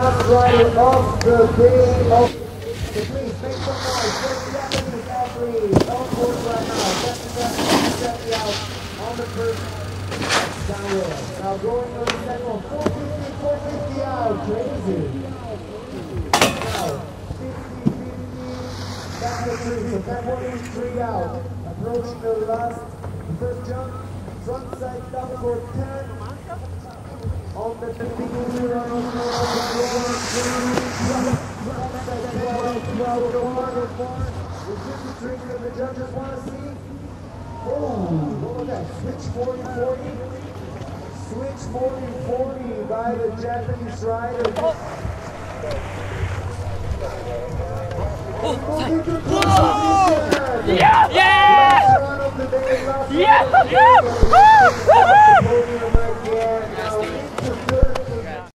Rider of the day of so please make some noise for the Japanese athlete on court right now. 70 out on the first downhill. Now going on the second one. 450 out. Crazy. Now 50, back to 3. So that one is 3 out. Approaching the last, first jump. Front side double board 10. On the 15 run on the the judges want to see. Oh, look at that. Switch 40-40. Switch 40-40 by the Japanese rider. Yeah! Yeah! Yeah!